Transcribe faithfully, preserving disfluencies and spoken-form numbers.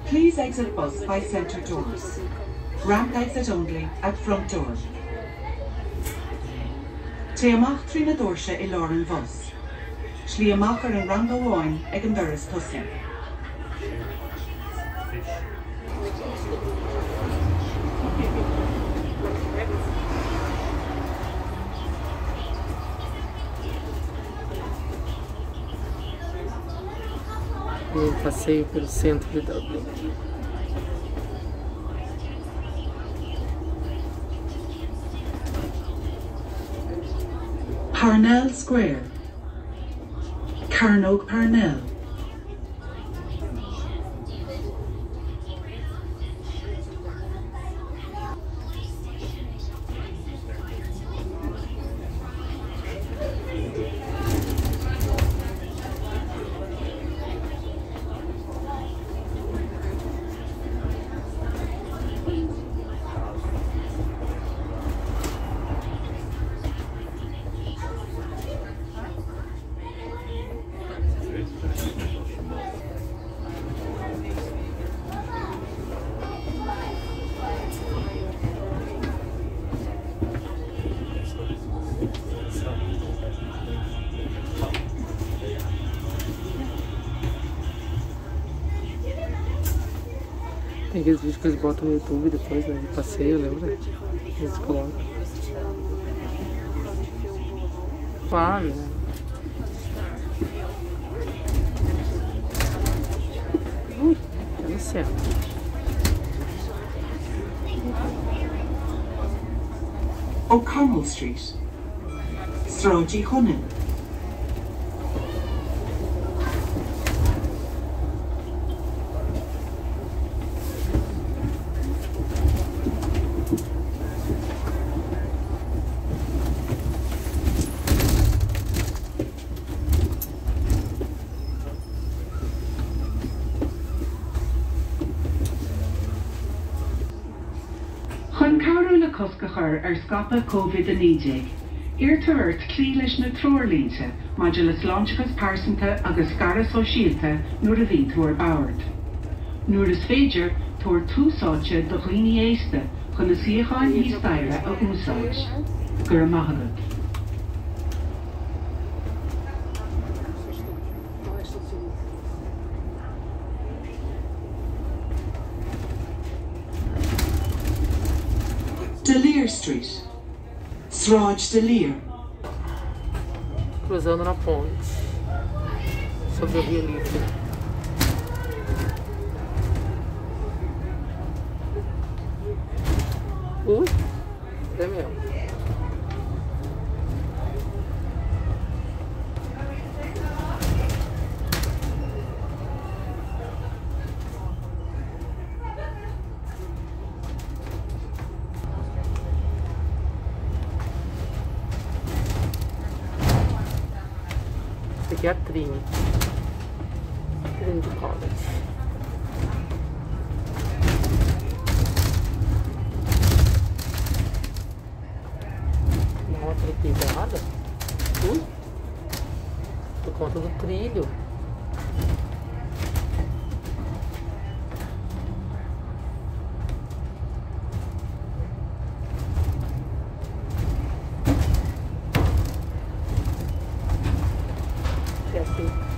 Please exit bus by centre doors. Ramp exit only at front door. Té amach trí na Dorse I lár an bus. Slí amach ar an rang amháin ag an doras tusa. Um passeio pelo centro de Dublin. Parnell Square. Carnogue Parnell. Tem aqueles vídeos que eles botam no YouTube depois, né, de passeio, lembra? Eles colocam. Claro, né? Ui, tá no céu. O'Connell Street. Stráidí Hunin. Chun cabhrú le coscachar ar scapa COVID nineteen. Irtar clí leis na trórlínte, maidir le sláintechas pásanta agus scara sóisialta nuair a bhíonn tú ar bord. Nuair is féidir tóir túsáilte do dhaoine éasta chun na suíochán níos daire a úsáid. Gur maithagad. Delir Street. Sráid Delir. Cruzando na ponte sobre o Rio Livre. Ui, é mesmo. Aqui é a Trini. Trini de College. Uma outra pisada. Ui! Por conta do trilho. É assim.